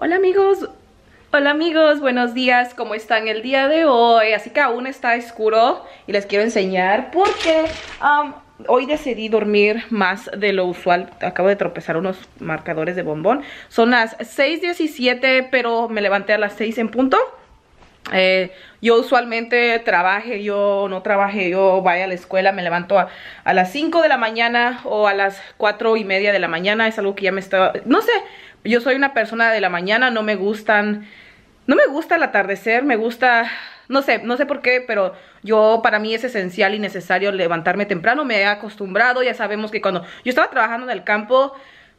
Hola amigos, buenos días, ¿cómo están el día de hoy? Así que aún está oscuro y les quiero enseñar porque hoy decidí dormir más de lo usual. Acabo de tropezar unos marcadores de bombón. Son las 6:17, pero me levanté a las 6 en punto. Yo usualmente trabaje, yo no trabaje, yo vaya a la escuela, me levanto a las 5 de la mañana o a las 4:30 de la mañana. Es algo que ya me está... No sé, yo soy una persona de la mañana, no me gusta el atardecer, me gusta... No sé por qué, pero para mí es esencial y necesario levantarme temprano. Me he acostumbrado, ya sabemos que cuando yo estaba trabajando en el campo,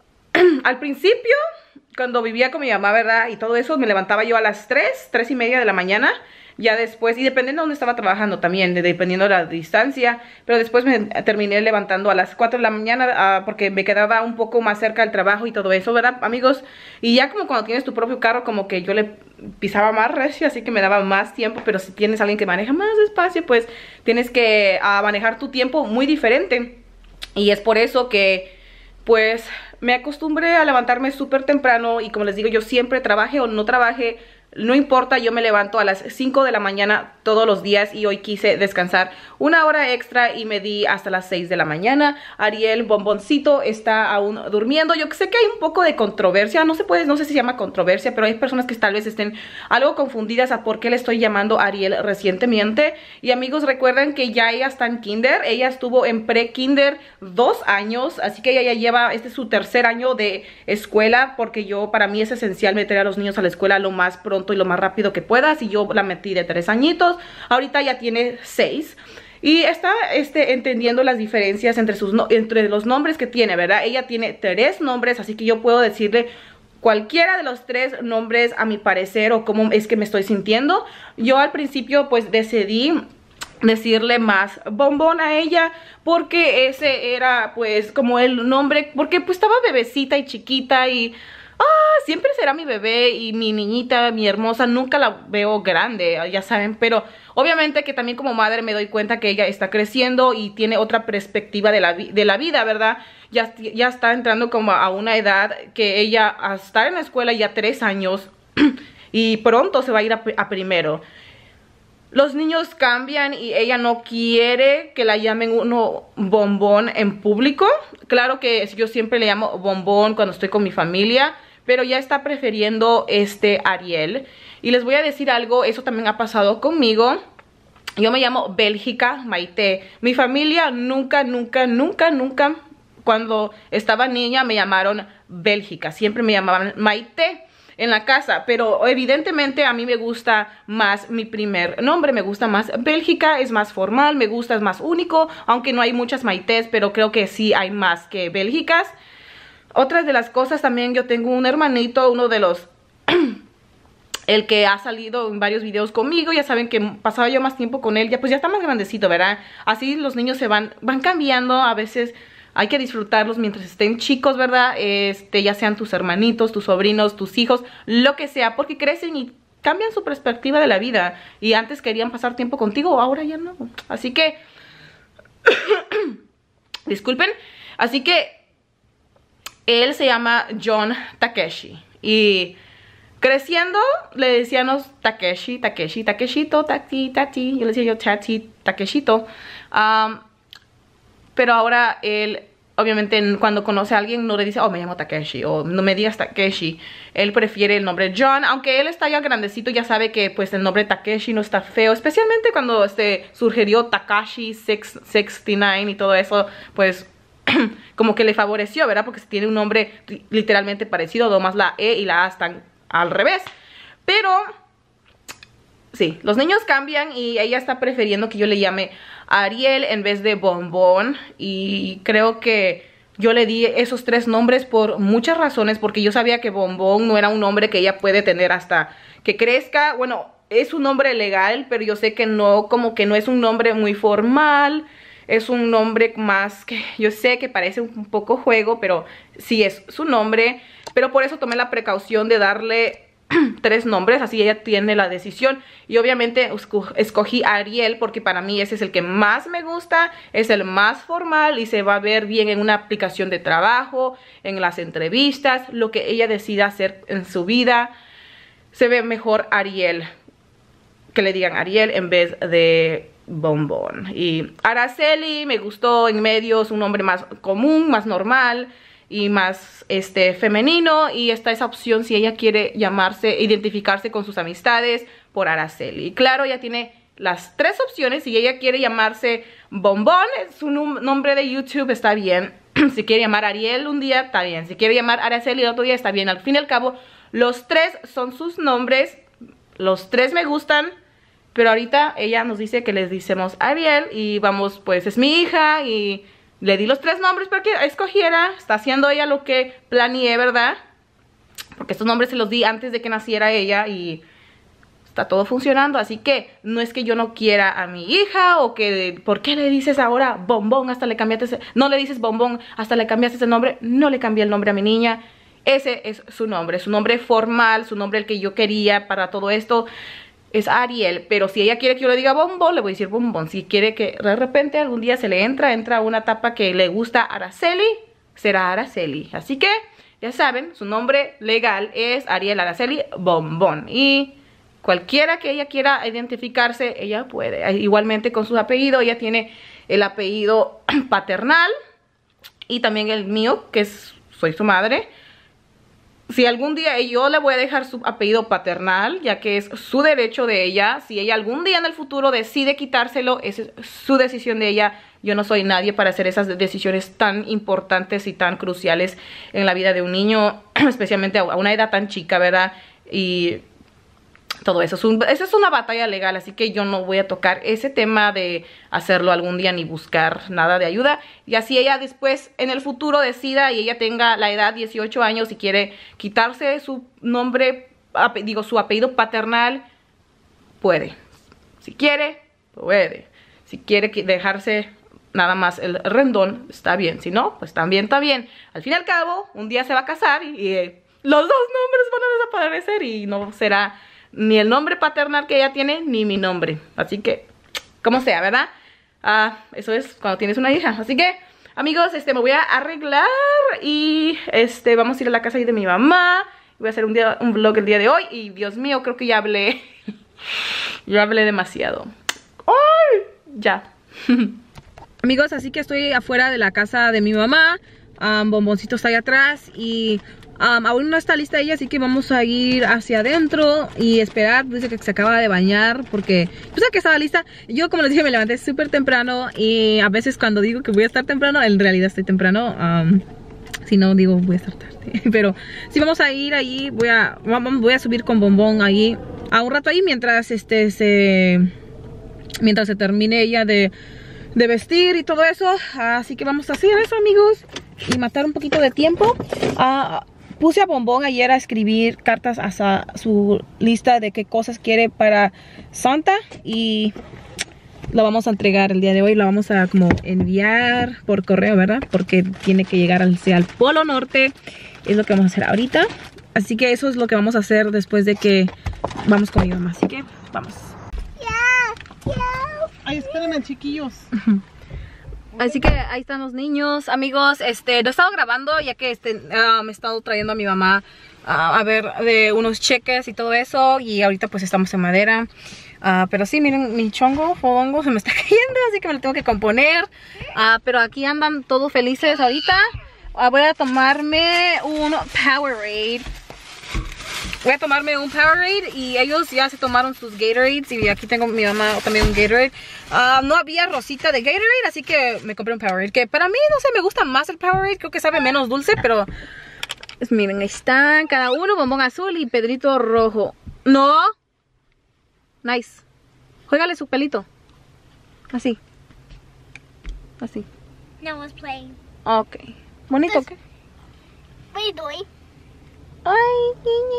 al principio, cuando vivía con mi mamá, ¿verdad? Y todo eso, me levantaba yo a las 3:30 de la mañana. Ya después, y dependiendo de dónde estaba trabajando también, dependiendo de la distancia, pero después me terminé levantando a las 4 de la mañana porque me quedaba un poco más cerca del trabajo y todo eso, ¿verdad, amigos? Y ya como cuando tienes tu propio carro, como que yo le pisaba más recio, así que me daba más tiempo, pero si tienes a alguien que maneja más despacio, pues tienes que manejar tu tiempo muy diferente. Y es por eso que, pues, me acostumbré a levantarme súper temprano y como les digo, yo siempre trabaje o no trabaje, no importa, yo me levanto a las 5 de la mañana todos los días y hoy quise descansar una hora extra y me di hasta las 6 de la mañana. Ariel, bomboncito, está aún durmiendo. Yo sé que hay un poco de controversia, no sé si se llama controversia, pero hay personas que tal vez estén algo confundidas a por qué le estoy llamando Ariel recientemente. Y amigos, recuerden que ya ella está en kinder, ella estuvo en pre-kinder 2 años, así que ella ya lleva, este es su tercer año de escuela, porque para mí es esencial meter a los niños a la escuela lo más pronto y lo más rápido que puedas, y yo la metí de 3 añitos, ahorita ya tiene 6 y está entendiendo las diferencias entre los nombres que tiene, ¿verdad? Ella tiene 3 nombres, así que yo puedo decirle cualquiera de los 3 nombres a mi parecer o cómo es que me estoy sintiendo. Yo al principio pues decidí decirle más bombón a ella porque ese era pues como el nombre, porque pues estaba bebecita y chiquita y siempre será mi bebé y mi niñita, mi hermosa. Nunca la veo grande, ya saben, pero obviamente que también como madre me doy cuenta que ella está creciendo y tiene otra perspectiva de la vida, ¿verdad? Ya está entrando como a una edad que ella está en la escuela ya 3 años y pronto se va a ir a primero. Los niños cambian y ella no quiere que la llamen uno bombón en público. Claro que yo siempre le llamo bombón cuando estoy con mi familia, pero ya está prefiriendo Ariel. Y les voy a decir algo, eso también ha pasado conmigo. Yo me llamo Bélgica Maite. Mi familia nunca, cuando estaba niña me llamaron Bélgica. Siempre me llamaban Maite en la casa, pero evidentemente a mí me gusta más mi primer nombre, me gusta más Bélgica, es más formal, me gusta, es más único, aunque no hay muchas Maités, pero creo que sí hay más que Bélgicas. Otras de las cosas también, yo tengo un hermanito, uno de los el que ha salido en varios videos conmigo. Ya saben que pasaba yo más tiempo con él, ya está más grandecito, ¿verdad? Así los niños se van cambiando. A veces hay que disfrutarlos mientras estén chicos, ¿verdad? Ya sean tus hermanitos, tus sobrinos, tus hijos, lo que sea, porque crecen y cambian su perspectiva de la vida. Y antes querían pasar tiempo contigo, ahora ya no. Así que disculpen. Así que él se llama John Takeshi. Y creciendo le decíamos Takeshi, Takeshito, Tati. Yo le decía Tati, Takeshito. Pero ahora él, obviamente, cuando conoce a alguien no le dice, oh, me llamo Takeshi, o no me digas Takeshi. Él prefiere el nombre John, aunque él está ya grandecito, ya sabe que pues el nombre Takeshi no está feo. Especialmente cuando surgió Takashi 669 y todo eso, pues como que le favoreció, ¿verdad? Porque tiene un nombre literalmente parecido, nomás la E y la A están al revés. Pero sí, los niños cambian y ella está prefiriendo que yo le llame Ariel en vez de bombón. Y creo que yo le di esos 3 nombres por muchas razones, porque yo sabía que bombón no era un nombre que ella puede tener hasta que crezca. Bueno, es un nombre legal, pero yo sé que no, como que no es un nombre muy formal. Es un nombre más que yo sé que parece un poco juego, pero sí es su nombre. Pero por eso tomé la precaución de darle 3 nombres, así ella tiene la decisión. Y obviamente escogí a Ariel porque para mí ese es el que más me gusta, es el más formal y se va a ver bien en una aplicación de trabajo, en las entrevistas, lo que ella decida hacer en su vida. Se ve mejor Ariel, que le digan Ariel en vez de Bombón. Y Araceli me gustó en medio, es un nombre más común, más normal y más femenino, y está esa opción si ella quiere identificarse con sus amistades por Araceli. Y claro, ella tiene las 3 opciones. Si ella quiere llamarse Bombón, su nombre de YouTube, está bien. Si quiere llamar Ariel un día, está bien. Si quiere llamar Araceli otro día, está bien. Al fin y al cabo, los 3 son sus nombres. Los 3 me gustan. Pero ahorita ella nos dice que les decimos Ariel y vamos, pues es mi hija y le di los 3 nombres para que escogiera. Está haciendo ella lo que planeé, ¿verdad? Porque estos nombres se los di antes de que naciera ella y está todo funcionando. Así que no es que yo no quiera a mi hija o que ¿por qué le dices ahora Bombón? Hasta le cambiaste no le dices Bombón, hasta le cambiaste ese nombre. No le cambié el nombre a mi niña. Ese es su nombre formal, su nombre el que yo quería para todo esto. Es Ariel, pero si ella quiere que yo le diga Bombón, le voy a decir Bombón. Si quiere que de repente algún día se le entra una etapa que le gusta Araceli, será Araceli. Así que, ya saben, su nombre legal es Ariel Araceli Bombón. Y cualquiera que ella quiera identificarse, ella puede. Igualmente con su apellido, ella tiene el apellido paternal y también el mío, que soy su madre. Si algún día yo le voy a dejar su apellido paternal, ya que es su derecho de ella. Si ella algún día en el futuro decide quitárselo, esa es su decisión de ella. Yo no soy nadie para hacer esas decisiones tan importantes y tan cruciales en la vida de un niño, especialmente a una edad tan chica, ¿verdad? Y todo eso. Esa es una batalla legal, así que yo no voy a tocar ese tema de hacerlo algún día ni buscar nada de ayuda. Y así ella después en el futuro decida y ella tenga la edad 18 años y quiere quitarse su nombre, su apellido paternal, puede. Si quiere, puede. Si quiere dejarse nada más el Rendón, está bien. Si no, pues también está bien. Al fin y al cabo, un día se va a casar y los 2 nombres van a desaparecer y no será ni el nombre paternal que ella tiene, ni mi nombre. Así que, como sea, ¿verdad? Eso es cuando tienes una hija. Así que, amigos, me voy a arreglar y vamos a ir a la casa de mi mamá. Voy a hacer un vlog el día de hoy. Y Dios mío, creo que ya hablé. Ya hablé demasiado. ¡Ay! Ya. Amigos, así que estoy afuera de la casa de mi mamá. Bomboncito está ahí atrás y aún no está lista ella, así que vamos a ir hacia adentro y esperar. Dice que se acaba de bañar porque pues que estaba lista. Yo, como les dije, me levanté súper temprano y a veces cuando digo que voy a estar temprano, en realidad estoy temprano. Si no, digo voy a estar tarde. Pero si vamos a ir ahí, voy a subir con Bombón ahí a un rato ahí mientras mientras se termine ella de vestir y todo eso. Así que vamos a hacer eso, amigos, y matar un poquito de tiempo. Puse a Bombón ayer a escribir cartas a su lista de qué cosas quiere para Santa y lo vamos a entregar el día de hoy. Lo vamos a como enviar por correo, ¿verdad? Porque tiene que llegar al Polo Norte. Es lo que vamos a hacer ahorita. Así que eso es lo que vamos a hacer después de que vamos con mi mamá. Así que vamos. Ay, espérenme, chiquillos. Así que ahí están los niños, amigos. Lo he estado grabando ya que me he estado trayendo a mi mamá a ver de unos cheques y todo eso. Y ahorita pues estamos en madera. Pero sí, miren, mi fodongo se me está cayendo, así que me lo tengo que componer. Pero aquí andan todos felices ahorita. Voy a tomarme un Powerade. Y ellos ya se tomaron sus Gatorades. Y aquí tengo mi mamá también un Gatorade. No había rosita de Gatorade, así que me compré un Powerade. Que para mí, no sé, me gusta más el Powerade. Creo que sabe menos dulce, pero pues miren, ahí están cada uno. Bombón azul y Pedrito rojo. No. Nice. Juégale su pelito. Así. Así. No one's playing. Ok. Bonito, ¿ok? What are you doing? Ay,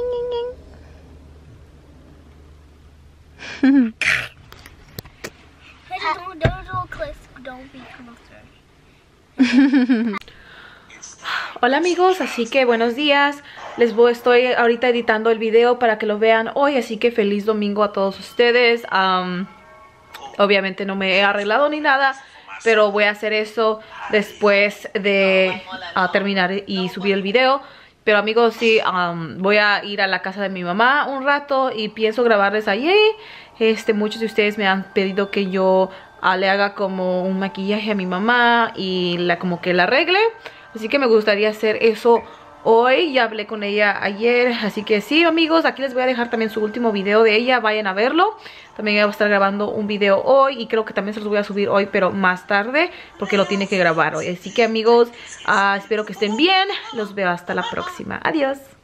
Don't be closer. Hola amigos, así que buenos días. estoy ahorita editando el video para que lo vean hoy, así que feliz domingo a todos ustedes. Obviamente no me he arreglado ni nada, pero voy a hacer eso después de terminar y subir el video. Pero amigos, sí, voy a ir a la casa de mi mamá un rato y pienso grabarles allí. Muchos de ustedes me han pedido que yo le haga como un maquillaje a mi mamá y como que la arregle. Así que me gustaría hacer eso hoy. Ya hablé con ella ayer, así que sí, amigos, aquí les voy a dejar también su último video de ella, vayan a verlo. También voy a estar grabando un video hoy y creo que también se los voy a subir hoy, pero más tarde, porque lo tiene que grabar hoy. Así que amigos, espero que estén bien, los veo hasta la próxima, adiós.